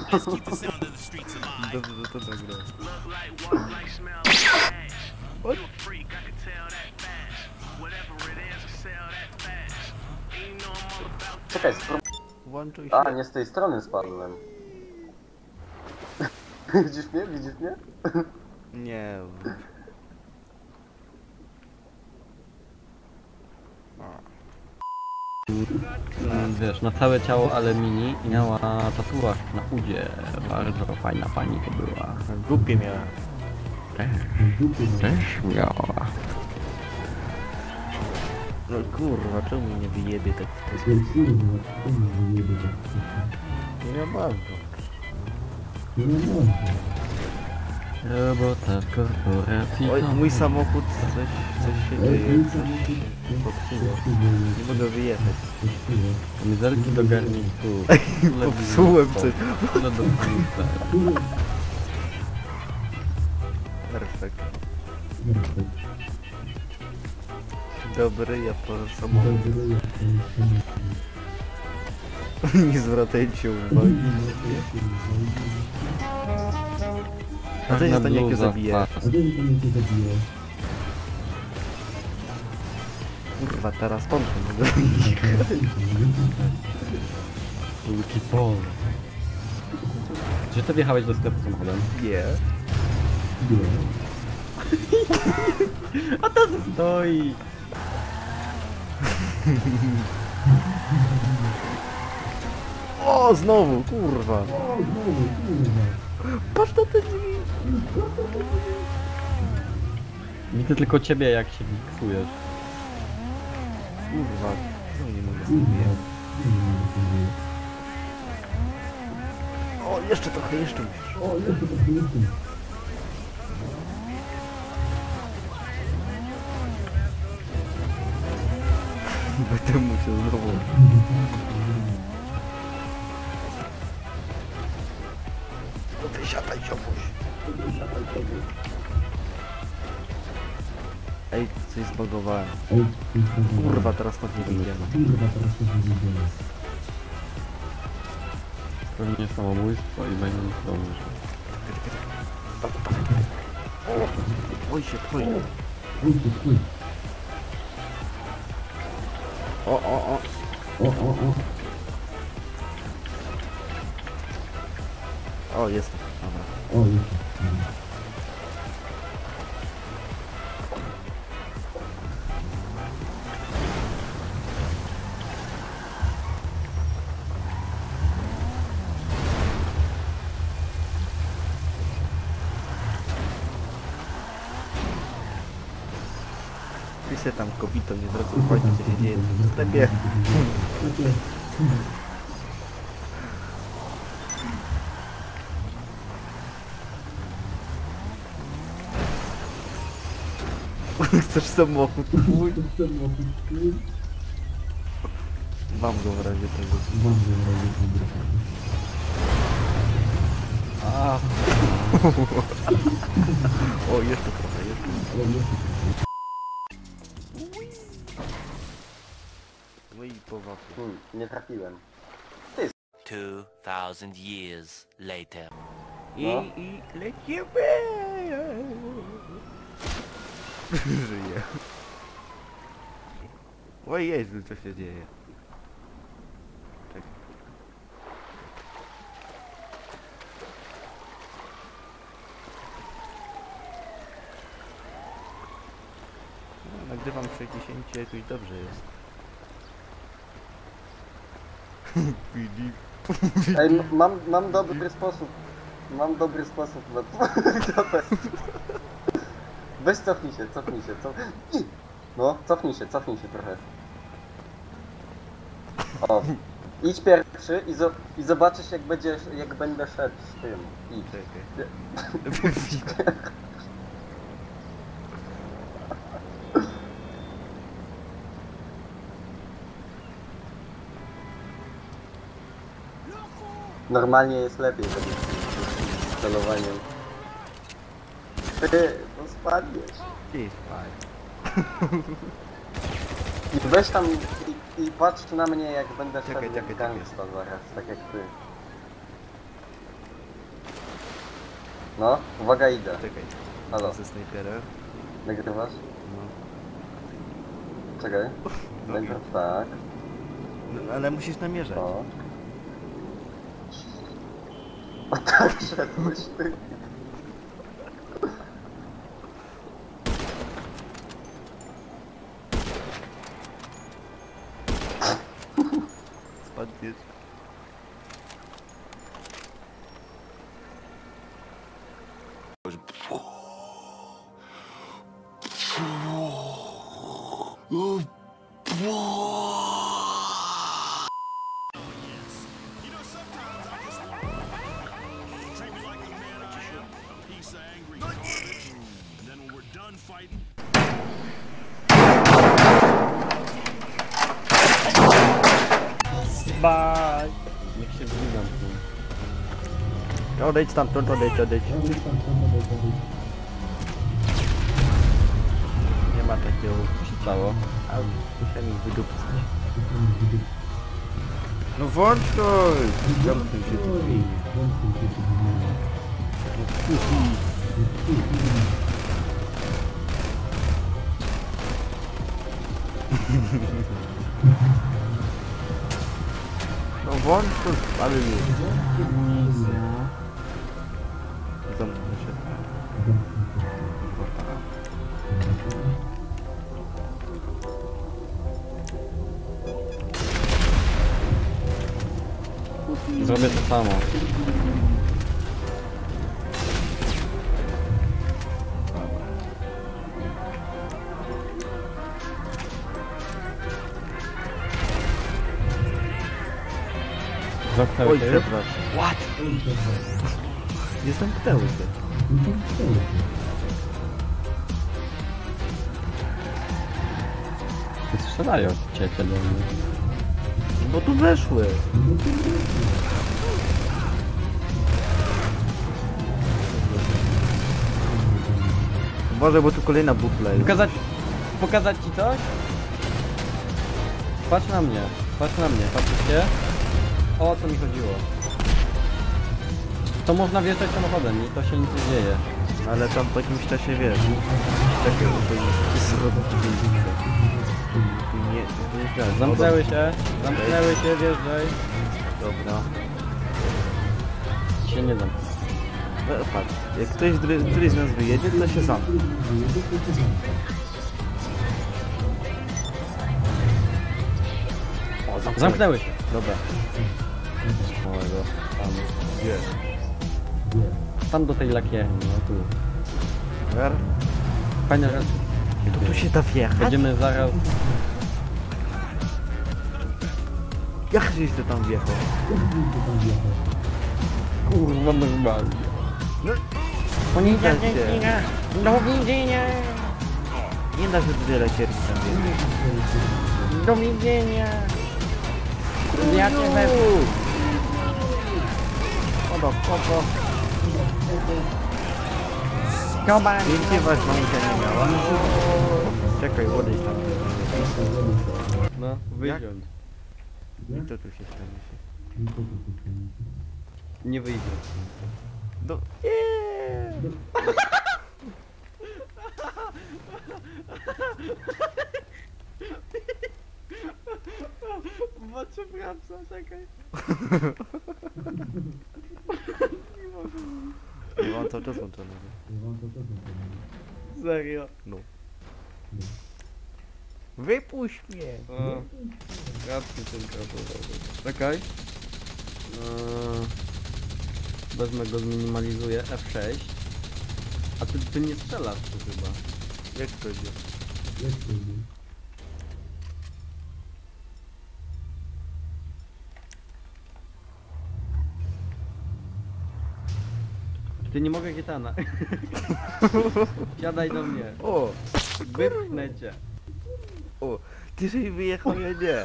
Dobrze, że to tak gra. Czekaj, Włączuj a, się. nie z tej strony spadłem. Widzisz mnie? Widzisz mnie? Nie. Wiesz, na całe ciało, ale mini i miała tatuaż na udzie. Bardzo fajna pani to była. Głupie miałem. Też miała. No kurwa, czemu mnie nie wyjebie tak w ten sposób? Nie bardzo. Robota w korporacji. Oj, mój samochód, coś się dzieje, coś się popsuło. Nie mogę wyjechać. Kamizelki do garnitu. Popsułem coś. Tyle do panice. Perfekt. Dobry, ja po samochód. Nie zwracajcie uwagi. A co się stanie, jak go zabiję? Kurwa, teraz stąd mogę wyjechać. Luki pol. Czy ty wjechałeś do sklepu samochodem? Nie. A to stoi! O, znowu, kurwa. Patrz na te drzwi. Widzę tylko ciebie, jak się miksujesz. Kurwa, no nie mogę zrobić. O, jeszcze trochę, jeszcze musisz. Będę musiał znowu. No wysiadaj, ziomuś. Ej, coś zbagowałem. Kurwa, teraz to nie wyjdziemy. Pewnie samobójstwo i będzie dobrze. Oj się, twój. O. O, jestem. Dobra. Ty się tam kobito, nie zwracaj uwagi, co się dzieje w sklepie. Chcesz samochód? Mam go w razie tego. A, O, jeszcze trochę, No i po wapnie. Nie trafiłem. 2000 years later. No. I lecimy! Żyję. O Jezu, co się dzieje? Czekaj. No, nagrywam 60, jakoś dobrze jest. Filip. Ej, mam dobry sposób. Mam dobry sposób na to. Weź cofnij się. No, cofnij się trochę. O, idź pierwszy i zobaczysz jak będę szedł z tym. Idź. Czekaj. Normalnie jest lepiej z celowaniem. Ty, no spadniesz. Ty spaj. I weź tam i patrz na mnie jak będę Czekaj, szedł czekaj, gangsta zaraz, tak jak ty. No, uwaga, idę. Czekaj, Halo, ze snajperem. nagrywasz? No. Czekaj. No, Najpierw tak. no, ale musisz namierzać. O. O tak szedłeś ty. Spadniesz. Bye! Niech się zbliżam tu. Odejdź stamtąd, odejdź. Nie ma takiego stało. A musiałem ich wydupcać. No włącz to! Zamknij się tu. No włącz to, ale nie. Zamknij się. Zrobię to samo. Zamknęły Oj, się już? przepraszam. What? Nie zamknęły się. Strzelają ciecie do mnie. Bo tu weszły. Boże, bo tu kolejna butla jest. Pokazać ci coś? Patrz na mnie, patrzycie? O co mi chodziło? To można wjeżdżać samochodem i to się nic nie dzieje. Ale tam po jakimś czasie wiesz. Czekaj, bo to jest nie źle. Zamknęły się, wjeżdżaj. Dobra. Się nie zamknę. No, patrz, jak któryś z nas wyjedzie, to się zamknie. O, Zamknęły się. Dobra. Małego. Tam. Gdzie? Tam do tej lakierni, no tu. Wer? Fajne rzeczy. To tu się da wjechać? Będziemy zaraz... Jak żeś ty tam wjechał? Kurwa, normalnie. No, Oni da się. Do widzenia! Nie da się tyle lakierni tam wjechać. Do widzenia! Ja cię wezmę. Kopo. Koban! Więcej was mamusia nie miała. Czekaj, odejdź tam. No, wyjdziemy. I to tu się stanie się. Nie wyjdzie. No, Bo przepraszam, czekaj. nie mam cały czas włączony. Serio. No. Wypuść mnie! O, radki tylko czekaj. Wezmę go, zminimalizuję F6. A ty nie strzelasz tu chyba. Jak to idzie? Ty nie mogę Gietana. Siadaj do mnie. O! Wypchnę cię. O! Ty żeś wyjechał, ja nie!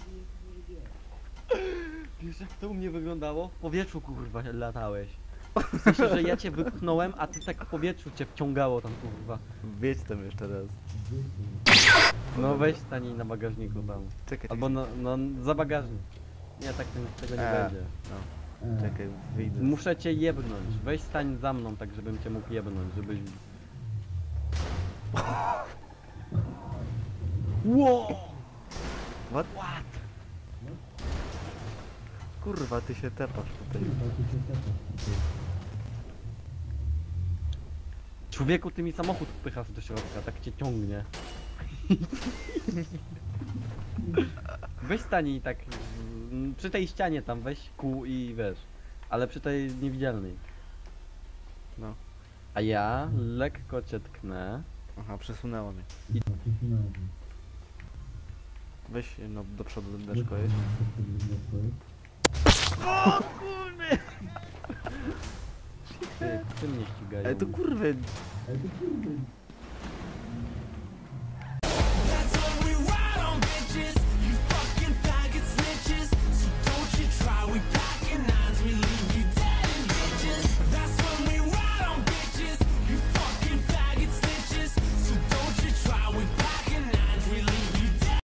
Wiesz jak to u mnie wyglądało? W powietrzu kurwa latałeś. W sensie, że ja cię wypchnąłem, a ty tak w powietrzu cię wciągało tam kurwa. Wiedź tam jeszcze raz. No weź stań na bagażniku tam. Czekaj, Albo no za bagażnik. Nie, tak tego nie będzie. No. Czekaj, wyjdę. Muszę cię jebnąć. Weź stań za mną, tak żebym cię mógł jebnąć, żebyś... Wow! What? What? Kurwa, ty się tepasz tutaj. Człowieku, ty mi samochód wpychasz do środka, tak cię ciągnie. Weź stań i tak przy tej ścianie tam weź kół i wiesz. Ale przy tej niewidzialnej. No. A ja lekko cię tknę. Aha, przesunęło mnie. Weź no do przodu deszko jest. O kurde! Ty mnie ścigają. Ale to kurwy.